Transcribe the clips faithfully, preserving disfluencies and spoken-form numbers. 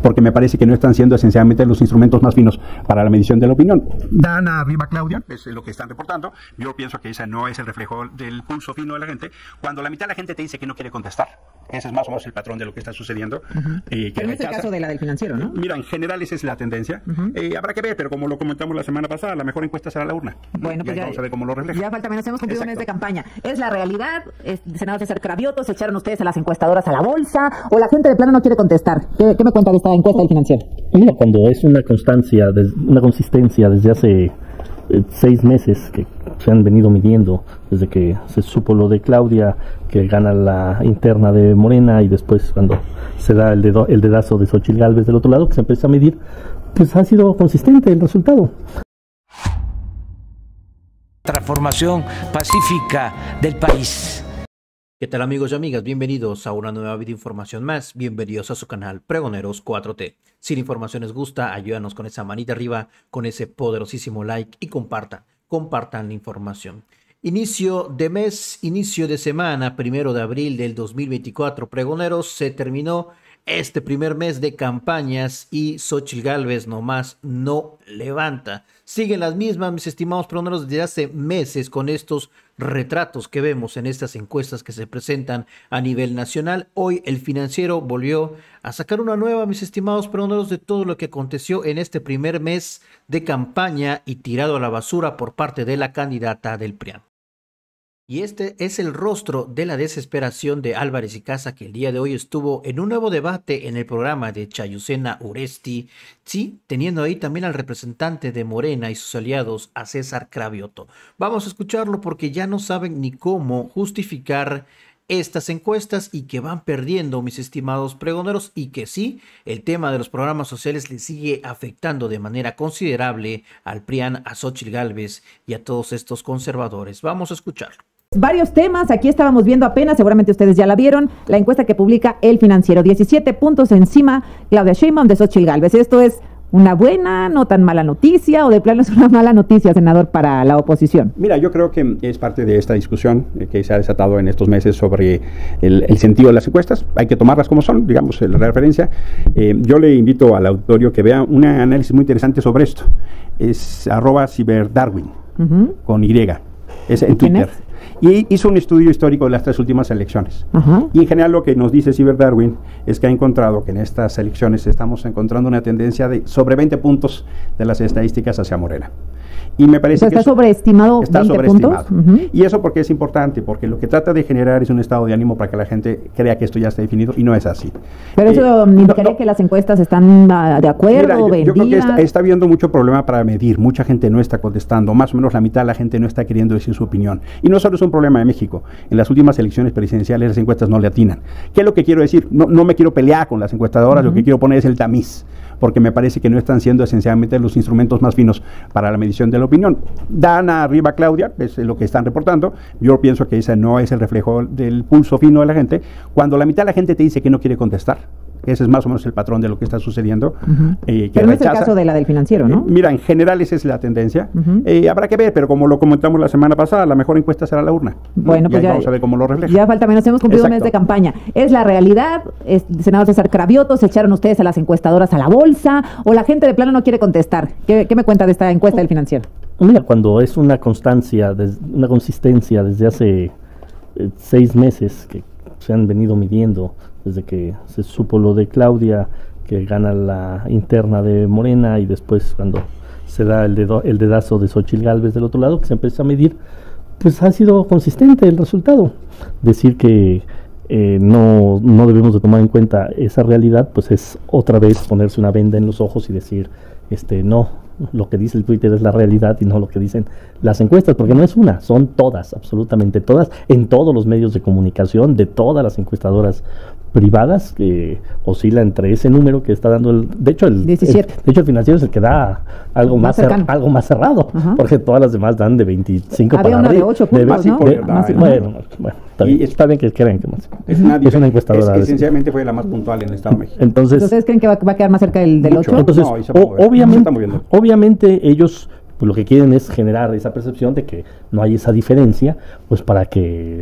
porque me parece que no están siendo esencialmente los instrumentos más finos para la medición de la opinión. Dan arriba, Claudia, es lo que están reportando. Yo pienso que ese no es el reflejo del pulso fino de la gente. Cuando la mitad de la gente te dice que no quiere contestar, ese es más o menos el patrón de lo que está sucediendo. Uh-huh. eh, que pero no es el caso de la del Financiero, ¿no? Mira, en general esa es la tendencia. Uh-huh. eh, habrá que ver, pero como lo comentamos la semana pasada, la mejor encuesta será la urna. Bueno, pues ya, vamos a ver cómo lo refleja. Ya falta menos, hemos cumplido un mes de campaña. ¿Es la realidad? ¿Es, senador César Cravioto, se echaron ustedes a las encuestadoras a la bolsa? ¿O la gente de plano no quiere contestar? ¿Qué, qué me cuenta de esta encuesta del Financiero? Mira, cuando es una constancia, una consistencia desde hace eh, seis meses que se han venido midiendo, desde que se supo lo de Claudia, que gana la interna de Morena, y después cuando se da el, dedo, el dedazo de Xochitl Gálvez del otro lado, que se empieza a medir, pues ha sido consistente el resultado. Transformación pacífica del país. ¿Qué tal, amigos y amigas? Bienvenidos a una nueva videoinformación más. Bienvenidos a su canal Pregoneros cuatro T. Si la información les gusta, ayúdanos con esa manita arriba, con ese poderosísimo like y compartan, compartan la información. Inicio de mes, inicio de semana, primero de abril del dos mil veinticuatro. Pregoneros, se terminó este primer mes de campañas y Xochitl Gálvez nomás no levanta. Siguen las mismas, mis estimados pregoneros, desde hace meses con estos retratos que vemos en estas encuestas que se presentan a nivel nacional. Hoy el Financiero volvió a sacar una nueva, mis estimados pregoneros, de todo lo que aconteció en este primer mes de campaña y tirado a la basura por parte de la candidata del P R I A N. Y este es el rostro de la desesperación de Álvarez y Casa, que el día de hoy estuvo en un nuevo debate en el programa de Chayucena Uresti, sí, teniendo ahí también al representante de Morena y sus aliados, a César Cravioto. Vamos a escucharlo porque ya no saben ni cómo justificar estas encuestas y que van perdiendo, mis estimados pregoneros, y que sí, el tema de los programas sociales le sigue afectando de manera considerable al P R I A N, a Xochitl Gálvez y a todos estos conservadores. Vamos a escucharlo. Varios temas, aquí estábamos viendo apenas, seguramente ustedes ya la vieron, la encuesta que publica El Financiero, diecisiete puntos encima Claudia Sheinbaum de Xochitl Gálvez. ¿Esto es una buena, no tan mala noticia, o de plano es una mala noticia, senador, para la oposición? Mira, yo creo que es parte de esta discusión eh, que se ha desatado en estos meses sobre el, el sentido de las encuestas. Hay que tomarlas como son, digamos, la referencia. Eh, yo le invito al auditorio que vea un análisis muy interesante sobre esto. Es arroba ciberdarwin, uh-huh. con Y, es en Twitter. Es? Y hizo un estudio histórico de las tres últimas elecciones. Uh-huh. Y en general lo que nos dice Ciberdarwin es que ha encontrado que en estas elecciones estamos encontrando una tendencia de sobre veinte puntos de las estadísticas hacia Morena. Y me parece o sea, que está sobreestimado está veinte sobreestimado. puntos. Uh-huh. Y eso porque es importante, porque lo que trata de generar es un estado de ánimo para que la gente crea que esto ya está definido, y no es así. Pero eh, eso indicaría no, no, que las encuestas están uh, de acuerdo, mira, yo, vendidas. yo creo que está, está habiendo mucho problema para medir. Mucha gente no está contestando, más o menos la mitad de la gente no está queriendo decir su opinión. Y no solo es un problema de México. En las últimas elecciones presidenciales las encuestas no le atinan. ¿Qué es lo que quiero decir? No, no me quiero pelear con las encuestadoras, uh-huh. lo que quiero poner es el tamiz, porque me parece que no están siendo esencialmente los instrumentos más finos para la medición de la opinión. Dan arriba, Claudia, es lo que están reportando. Yo pienso que ese no es el reflejo del pulso fino de la gente. Cuando la mitad de la gente te dice que no quiere contestar, ese es más o menos el patrón de lo que está sucediendo. Uh-huh. eh, que pero no rechaza. Es el caso de la del Financiero, ¿no? Eh, mira, en general esa es la tendencia. Uh-huh. eh, habrá que ver, pero como lo comentamos la semana pasada, la mejor encuesta será la urna. Bueno, pues ya, vamos a ver cómo lo refleja. Ya falta menos, hemos cumplido Exacto. un mes de campaña. ¿Es la realidad? Es, senador César Cravioto, ¿se echaron ustedes a las encuestadoras a la bolsa? ¿O la gente de plano no quiere contestar? ¿Qué, qué me cuenta de esta encuesta del Financiero? Mira, cuando es una constancia, des, una consistencia desde hace eh, seis meses que se han venido midiendo, desde que se supo lo de Claudia, que gana la interna de Morena, y después cuando se da el, dedo, el dedazo de Xochitl Gálvez del otro lado, que se empieza a medir, pues ha sido consistente el resultado. Decir que eh, no, no debemos de tomar en cuenta esa realidad, pues es otra vez ponerse una venda en los ojos y decir, este, no, lo que dice el Twitter es la realidad y no lo que dicen las encuestas, porque no es una, son todas, absolutamente todas, en todos los medios de comunicación, de todas las encuestadoras privadas, que oscila entre ese número que está dando el, de hecho el, diecisiete. el de hecho el Financiero es el que da algo más, más cer, algo más cerrado, uh-huh. porque todas las demás dan de veinticinco Había para una de ocho puntos, ¿no? De, más, bueno, bueno, está bien, está bien que crean que más. Es una, es una encuestadora. Es, esencialmente fue la más puntual en el Estado de México. Entonces, ¿ustedes creen que va, va a quedar más cerca del, del ocho? Entonces, no, o, obviamente, obviamente ellos pues lo que quieren es generar esa percepción de que no hay esa diferencia, pues para que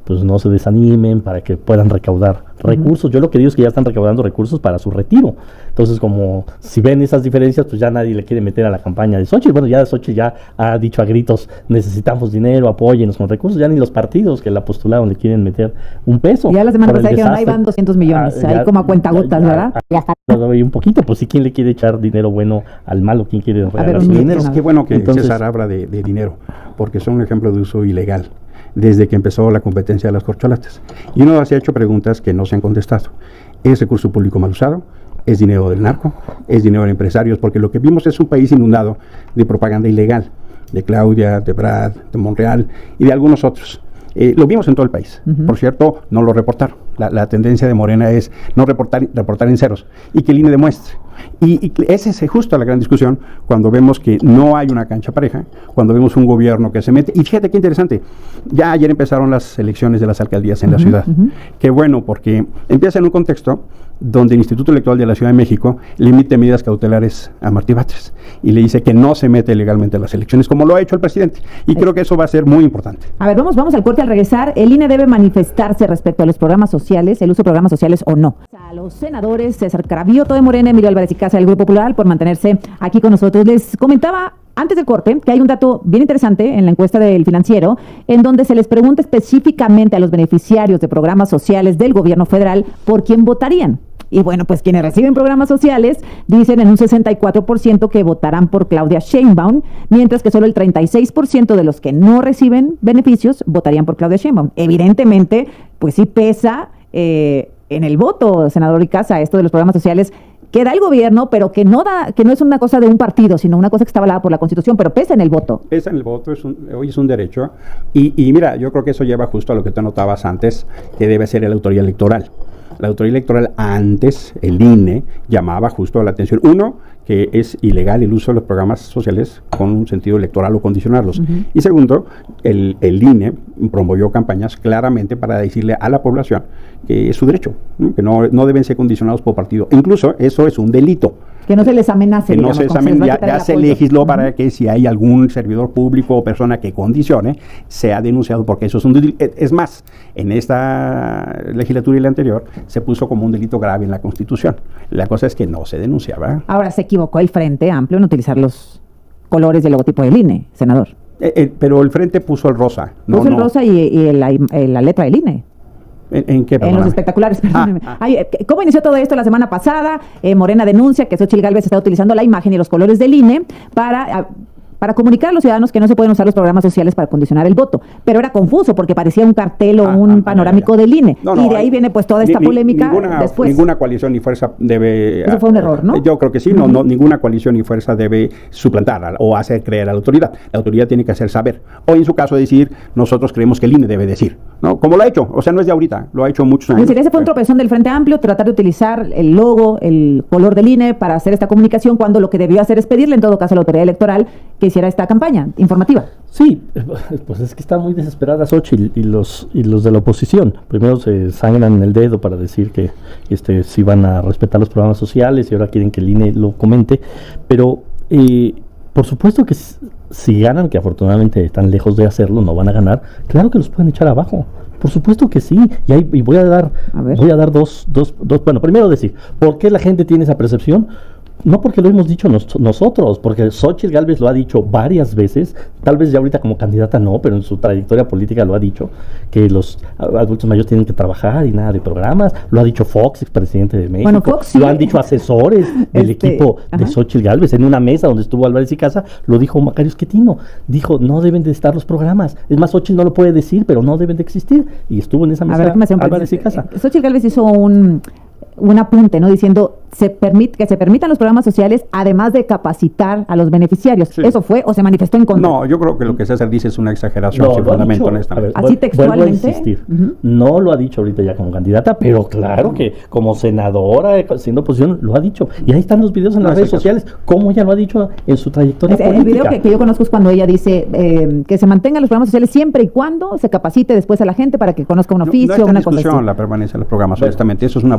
pues no se desanimen, para que puedan recaudar recursos. Uh-huh. Yo lo que digo es que ya están recaudando recursos para su retiro. Entonces, como si ven esas diferencias, pues ya nadie le quiere meter a la campaña de Xochitl. Bueno, ya Xochitl ya ha dicho a gritos, necesitamos dinero, apóyennos con recursos. Ya ni los partidos que la postularon le quieren meter un peso. Ya la semana pasada dijeron, ahí van doscientos millones, ah, ahí ya, como a cuentagotas, ¿verdad? Ya está. Y un poquito, pues si quién le quiere echar dinero bueno al malo, quién quiere regalar su dinero. Es que bueno que Entonces, César habla de, de dinero, porque son un ejemplo de uso ilegal desde que empezó la competencia de las corcholatas. Y uno se ha hecho preguntas que no se han contestado. ¿Es recurso público mal usado? ¿Es dinero del narco? ¿Es dinero de empresarios? Porque lo que vimos es un país inundado de propaganda ilegal, de Claudia, de Brad, de Monreal y de algunos otros. Eh, lo vimos en todo el país. Uh-huh. Por cierto, no lo reportaron. La, la tendencia de Morena es no reportar, reportar en ceros y que el I N E demuestre. Y, y esa es justo la gran discusión cuando vemos que no hay una cancha pareja, cuando vemos un gobierno que se mete. Y fíjate qué interesante, ya ayer empezaron las elecciones de las alcaldías en uh-huh, la ciudad. Uh-huh. Qué bueno, porque empieza en un contexto donde el Instituto Electoral de la Ciudad de México le emite medidas cautelares a Martí Batres y le dice que no se mete legalmente a las elecciones, como lo ha hecho el presidente. Y creo que eso va a ser muy importante. A ver, vamos, vamos al corte. Al regresar, el I N E debe manifestarse respecto a los programas sociales, el uso de programas sociales o no. A los senadores César Cravioto de Morena, Emilio Álvarez y Casa del Grupo Plural, por mantenerse aquí con nosotros. Les comentaba antes del corte que hay un dato bien interesante en la encuesta del Financiero, en donde se les pregunta específicamente a los beneficiarios de programas sociales del gobierno federal por quién votarían. Y bueno, pues quienes reciben programas sociales dicen en un sesenta y cuatro por ciento que votarán por Claudia Sheinbaum, mientras que solo el treinta y seis por ciento de los que no reciben beneficios votarían por Claudia Sheinbaum. Evidentemente, pues sí pesa eh, en el voto, senador Icaza, esto de los programas sociales que da el gobierno, pero que no da, que no es una cosa de un partido, sino una cosa que está avalada por la Constitución, pero pesa en el voto. Pesa en el voto, es un, hoy es un derecho. Y, y mira, yo creo que eso lleva justo a lo que tú anotabas antes, que debe ser la autoridad electoral. La autoridad electoral antes, el I N E, llamaba justo la atención. Uno, que es ilegal el uso de los programas sociales con un sentido electoral o condicionarlos. Uh-huh. Y segundo, el, el I N E promovió campañas claramente para decirle a la población que es su derecho, ¿no? que no, no deben ser condicionados por partido. Incluso eso es un delito. Que no se les amenace. Que digamos, no se les amenace. Ya, ya se legisló uh-huh. para que si hay algún servidor público o persona que condicione, sea denunciado, porque eso es un delito. Es más, en esta legislatura y la anterior se puso como un delito grave en la Constitución. La cosa es que no se denunciaba. Ahora se equivocó el Frente Amplio en utilizar los colores del logotipo del I N E, senador. Eh, eh, pero el Frente puso el rosa. No, puso el no. rosa y, y la, la letra del I N E. ¿En, en qué En los espectaculares, perdóneme. Ah, ah. Ay, ¿cómo inició todo esto la semana pasada? Eh, Morena denuncia que Xochitl Gálvez está utilizando la imagen y los colores del I N E para... A, para comunicar a los ciudadanos que no se pueden usar los programas sociales para condicionar el voto. Pero era confuso porque parecía un cartel o ah, un ah, panorámico ya, ya. del I N E. No, no, y de ahí viene pues toda esta ni, polémica ninguna, después. Ninguna coalición ni fuerza debe... Eso fue un error, ¿no? Yo creo que sí, uh-huh. no, no, ninguna coalición ni fuerza debe suplantar a, o hacer creer a la autoridad. La autoridad tiene que hacer saber. O en su caso decir, nosotros creemos que el I N E debe decir. ¿No? Como lo ha hecho, o sea, no es de ahorita, lo ha hecho muchos años. Es decir, ese fue un tropezón del Frente Amplio, tratar de utilizar el logo, el color del I N E para hacer esta comunicación, cuando lo que debió hacer es pedirle, en todo caso, a la autoridad electoral que hiciera esta campaña informativa. Sí, pues es que está muy desesperada Xochitl y los y los de la oposición. Primero se sangran en el dedo para decir que este sí van a respetar los programas sociales y ahora quieren que el I N E lo comente, pero eh, por supuesto que si ganan, que afortunadamente están lejos de hacerlo, no van a ganar, claro que los pueden echar abajo. Por supuesto que sí, y, hay, y voy a dar a voy a dar dos, dos, dos, bueno, primero decir, ¿por qué la gente tiene esa percepción? No porque lo hemos dicho nos, nosotros, porque Xochitl Gálvez lo ha dicho varias veces, tal vez ya ahorita como candidata no, pero en su trayectoria política lo ha dicho, que los adultos mayores tienen que trabajar y nada de programas, lo ha dicho Fox, expresidente de México, bueno, Fox, sí. Lo han dicho asesores del este, equipo de ajá. Xochitl Gálvez, en una mesa donde estuvo Álvarez y Casa, lo dijo Macario Esquetino, dijo, no deben de estar los programas, es más, Xochitl no lo puede decir, pero no deben de existir, y estuvo en esa mesa ver, Álvarez y Casa. Xochitl Gálvez hizo un... un apunte, ¿no? Diciendo se permite, que se permitan los programas sociales, además de capacitar a los beneficiarios. Sí. ¿Eso fue o se manifestó en contra? No, yo creo que lo que César dice es una exageración no, sin fundamento, honestamente. Así textualmente. Vuelvo a insistir. Uh-huh. No lo ha dicho ahorita ya como candidata, pero claro que como senadora, siendo oposición, lo ha dicho. Y ahí están los videos en no, las redes sociales, como ella lo ha dicho en su trayectoria es, política. El video que, que yo conozco es cuando ella dice eh, que se mantengan los programas sociales siempre y cuando se capacite después a la gente para que conozca un oficio, no, no una discusión, cosa así. La permanencia de los programas, pero, honestamente, eso es una bola de humo.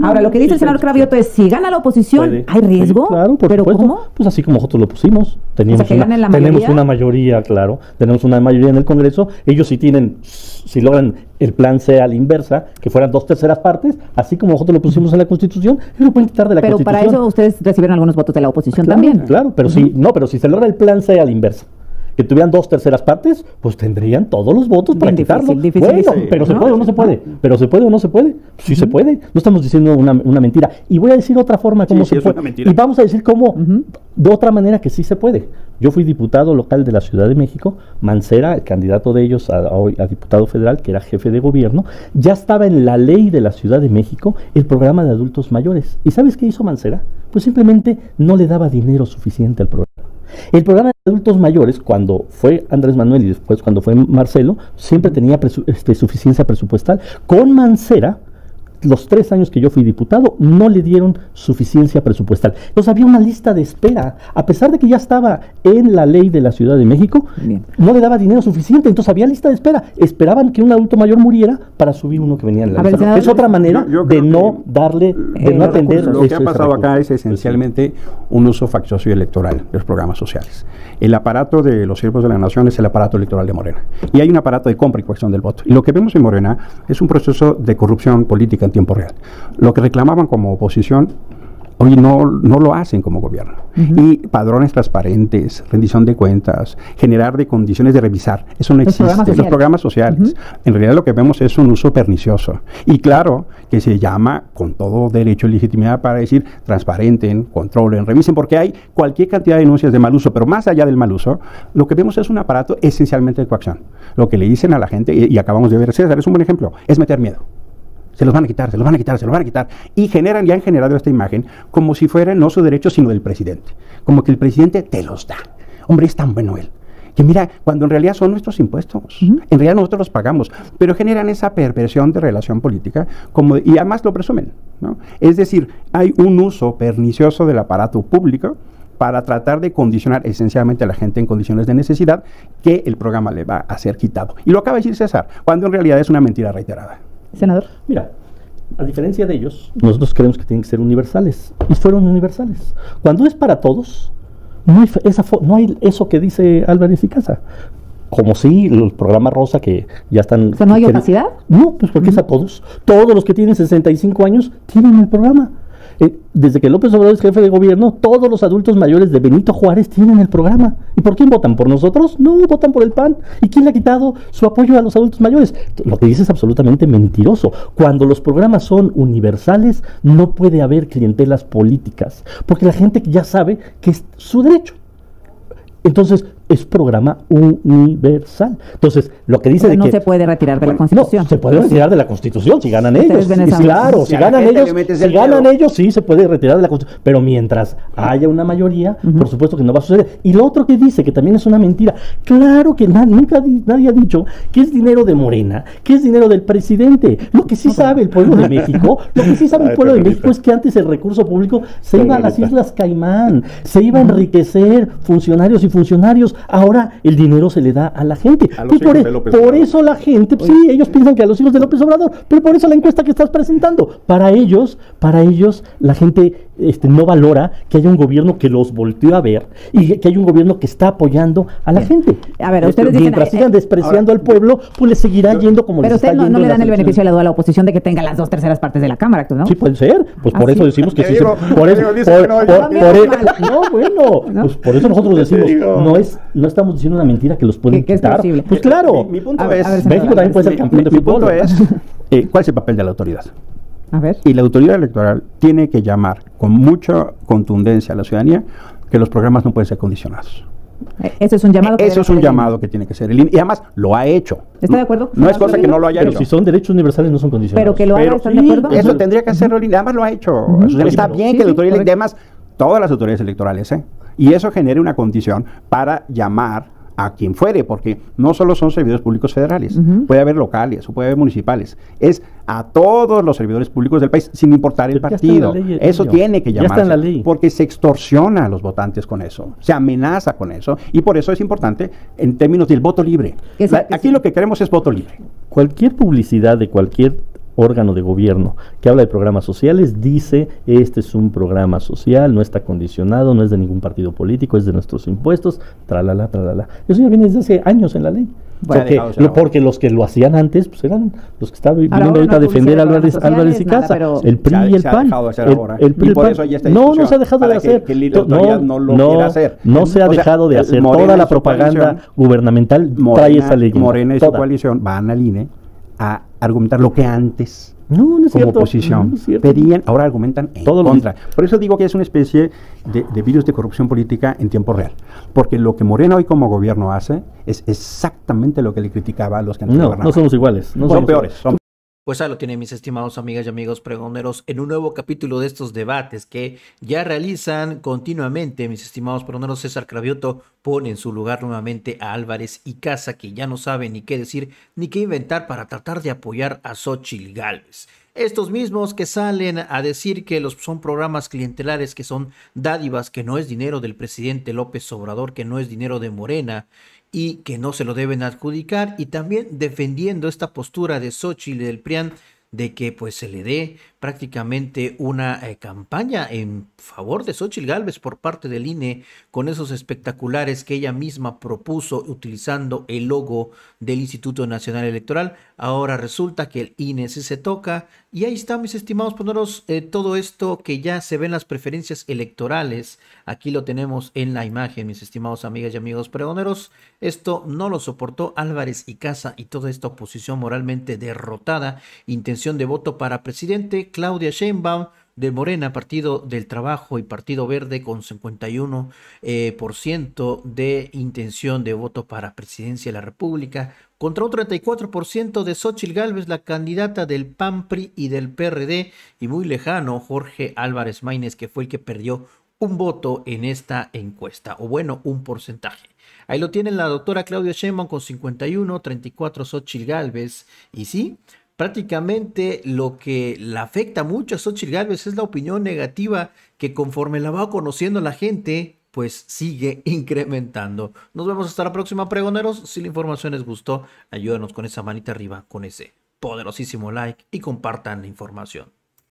no, Ahora, lo que dice sí, el senador sí, Cravioto es, si gana la oposición, puede. ¿hay riesgo? Sí, claro, por ¿Pero supuesto. cómo? Pues así como nosotros lo pusimos. Teníamos, O sea, que una, ganen la tenemos mayoría. una mayoría, claro. Tenemos una mayoría en el Congreso. Ellos sí tienen, si logran el plan C a la inversa, que fueran dos terceras partes, así como nosotros lo pusimos en la Constitución, ellos lo pueden quitar de la Pero Constitución. para eso ustedes recibieron algunos votos de la oposición Claro, también. claro, pero si no, pero si se logra el plan C a la inversa, que tuvieran dos terceras partes, pues tendrían todos los votos para Bien quitarlo. difícil, dificilísimo. Bueno, pero se ¿No? puede o no se puede. Pero se puede o no se puede. Sí se puede. No estamos diciendo una, una mentira. Y voy a decir otra forma cómo Sí, se sí, es puede. una mentira. Y vamos a decir cómo, de otra manera que sí se puede. Yo fui diputado local de la Ciudad de México. Mancera, el candidato de ellos a, a hoy a diputado federal, que era jefe de gobierno, ya estaba en la ley de la Ciudad de México el programa de adultos mayores. ¿Y sabes qué hizo Mancera? Pues simplemente no le daba dinero suficiente al programa. El programa de adultos mayores, cuando fue Andrés Manuel y después cuando fue Marcelo, siempre tenía presu este, suficiencia presupuestal. Con Mancera, los tres años que yo fui diputado, no le dieron suficiencia presupuestal. Entonces había una lista de espera. A pesar de que ya estaba en la ley de la Ciudad de México, Bien. no le daba dinero suficiente. Entonces había lista de espera. Esperaban que un adulto mayor muriera para subir uno que venía en la A ver, lista. senador, Es otra manera yo- yo de creo no que, darle, de eh, no atender. Lo que ese- ha ese pasado acá recurso. es esencialmente un uso faccioso y electoral de los programas sociales. El aparato de los siervos de la nación es el aparato electoral de Morena. Y hay un aparato de compra y coerción del voto. Y lo que vemos en Morena es un proceso de corrupción política en tiempo real. Lo que reclamaban como oposición, hoy no, no lo hacen como gobierno. Y padrones transparentes, rendición de cuentas, generar de condiciones de revisar, eso no Los existe. programas Los sociales. programas sociales. En realidad lo que vemos es un uso pernicioso. Y claro que se llama con todo derecho y legitimidad para decir transparenten, controlen, revisen, porque hay cualquier cantidad de denuncias de mal uso, pero más allá del mal uso, lo que vemos es un aparato esencialmente de coacción. Lo que le dicen a la gente, y, y acabamos de ver, César, es un buen ejemplo, es meter miedo. Se los van a quitar, se los van a quitar, se los van a quitar. Y generan, ya han generado esta imagen como si fuera no su derecho, sino del presidente. Como que el presidente te los da. Hombre, es tan bueno él. Que mira, cuando en realidad son nuestros impuestos. Uh-huh. En realidad nosotros los pagamos. Pero generan esa perversión de relación política como, y además lo presumen, ¿no? Es decir, hay un uso pernicioso del aparato público para tratar de condicionar esencialmente a la gente en condiciones de necesidad que el programa le va a ser quitado. Y lo acaba de decir César, cuando en realidad es una mentira reiterada. Senador. Mira, a diferencia de ellos, nosotros creemos que tienen que ser universales. Y fueron universales. Cuando es para todos, no hay, esa no hay eso que dice Álvarez y Casa. Como si el programa Rosa que ya están... O sea, ¿no hay que, opacidad? No, pues porque uh-huh. es a todos. Todos los que tienen sesenta y cinco años tienen el programa. Eh, desde que López Obrador es jefe de gobierno, todos los adultos mayores de Benito Juárez tienen el programa. ¿Y por quién votan? ¿Por nosotros? No, votan por el P A N. ¿Y quién le ha quitado su apoyo a los adultos mayores? Lo que dice es absolutamente mentiroso. Cuando los programas son universales, no puede haber clientelas políticas, porque la gente ya sabe que es su derecho. Entonces, es programa universal. Entonces, lo que dice Pero de no que... se puede retirar de la Constitución. No, se puede retirar de la Constitución si ganan Ustedes ellos. ven Y esa- claro, si Si a la ganan gente ellos, le metes si el ganan dedo. ellos, sí se puede retirar de la Constitución. Pero mientras haya una mayoría, por supuesto que no va a suceder. Y lo otro que dice, que también es una mentira, claro que na- nunca di- nadie ha dicho que es dinero de Morena, que es dinero del presidente. Lo que sí sabe el pueblo de México, lo que sí sabe el pueblo de México es que antes el recurso público se iba a las Islas Caimán, se iba a enriquecer funcionarios y funcionarios. Ahora el dinero se le da a la gente. A los Pues por, hijos e- de López por Obrador. eso la gente, pues, sí, ellos piensan que a los hijos de López Obrador, pero por eso la encuesta que estás presentando, para ellos, para ellos, la gente este, no valora que haya un gobierno que los volteó a ver y que haya un gobierno que está apoyando a la Bien. gente. A ver, Este, ustedes dicen, mientras eh, sigan eh, despreciando al pueblo, pues le seguirá yendo como Pero les está ustedes no, yendo no le en dan las el beneficio de elecciones. la duda a la oposición de que tenga las dos terceras partes de la Cámara, ¿no? Sí, puede ser. Pues por Ah, eso sí. decimos que Te sí digo, se por te eso, digo, dice por, que no, por- yo- por- menos e- mal. no, bueno, ¿No? pues por eso nosotros Te decimos, digo. no es, no estamos diciendo una mentira que los pueden Que- que es quitar. posible. Pues claro. Mi, mi punto A ver, es, a ver, México senador, también puede ser mi- campeón de mi fútbol. punto es, eh, ¿cuál es el papel de la autoridad? A ver. Y la autoridad electoral tiene que llamar con mucha contundencia a la ciudadanía que los programas no pueden ser condicionados. Eh, Eso es un llamado. que Eso debe es un hacer el- llamado que tiene que ser el I N E. Y además lo ha hecho. ¿Está de acuerdo? No es cosa que no lo haya Pero hecho. si son derechos universales no son condicionados. Pero que lo haga, Pero ¿están sí, de acuerdo? eso tendría que hacerlo el I N E. Además lo ha hecho. Ujú. Susana, está Sí, bien sí, que la sí, autoridad, correcto. además todas las autoridades electorales, ¿eh? Y eso genere una condición para llamar a quien fuere, porque no solo son servidores públicos federales, Ujú. puede haber locales o puede haber municipales, es a todos los servidores públicos del país, sin importar el Pero ya está en la partido. ley, Eso niño. tiene que Ya está llamarse, en la ley. porque se extorsiona a los votantes con eso, se amenaza con eso, y por eso es importante en términos del voto libre. Que sí, La- que aquí sí. lo que queremos es voto libre. Cualquier publicidad de cualquier órgano de gobierno que habla de programas sociales, dice, este es un programa social, no está condicionado, no es de ningún partido político, es de nuestros impuestos, tralala, tralala. Eso ya viene desde hace años en la ley. Bueno, porque, dejado, lo, porque los que lo hacían antes, pues eran los que estaban viniendo ahora ahorita no a defender a Álvarez, sociales, Álvarez y nada, Casa, pero el P R I se ha- y el se ha P A N. dejado de hacer El- ahora. el P R I Y y por el eso P A N. hay esta No, no discusión, se ha dejado de para que- hacer. que el To- autoridad no lo quiera hacer. no se ha O sea, dejado de el hacer. Morena Toda y la su propaganda coalición- gubernamental trae Morena, esa leyenda. Morena y su toda. coalición van al I N E a argumentar lo que antes, No, no es como cierto. oposición, No es cierto. pedían, ahora argumentan en Todo lo contra. Por eso digo que es una especie de, de virus de corrupción política en tiempo real. Porque lo que Morena hoy como gobierno hace es exactamente lo que le criticaba a los que antes No, gobernaban. no somos iguales. No son somos peores. iguales. Son Pues ahí lo tienen, mis estimados amigas y amigos pregoneros, en un nuevo capítulo de estos debates que ya realizan continuamente. Mis estimados pregoneros, César Cravioto pone en su lugar nuevamente a Álvarez y Casa, que ya no saben ni qué decir ni qué inventar para tratar de apoyar a Xóchitl Gálvez. Estos mismos que salen a decir que los son programas clientelares, que son dádivas, que no es dinero del presidente López Obrador, que no es dinero de Morena y que no se lo deben adjudicar, y también defendiendo esta postura de Xóchitl y del P R I A N de que pues se le dé prácticamente una eh, campaña en favor de Xóchitl Gálvez por parte del I N E con esos espectaculares que ella misma propuso utilizando el logo del Instituto Nacional Electoral. Ahora resulta que el I N E sí se toca, y ahí está, mis estimados poneros, eh, todo esto que ya se ve en las preferencias electorales. Aquí lo tenemos en la imagen, mis estimados amigas y amigos pregoneros. Esto no lo soportó Álvarez y Casa y toda esta oposición moralmente derrotada. Intención de voto para presidente, Claudia Sheinbaum de Morena, Partido del Trabajo y Partido Verde con cincuenta y uno por ciento de intención de voto para presidencia de la República, contra un treinta y cuatro por ciento de Xóchitl Gálvez, la candidata del P A N, P R I y del P R D, y muy lejano Jorge Álvarez Maínez, que fue el que perdió un voto en esta encuesta, o bueno, un porcentaje. Ahí lo tienen la doctora Claudia Sheinbaum con cincuenta y uno, treinta y cuatro Xóchitl Gálvez, y sí, prácticamente lo que le afecta mucho a Xóchitl Gálvez es la opinión negativa que conforme la va conociendo la gente, pues sigue incrementando. Nos vemos hasta la próxima, pregoneros. Si la información les gustó, ayúdanos con esa manita arriba, con ese poderosísimo like y compartan la información.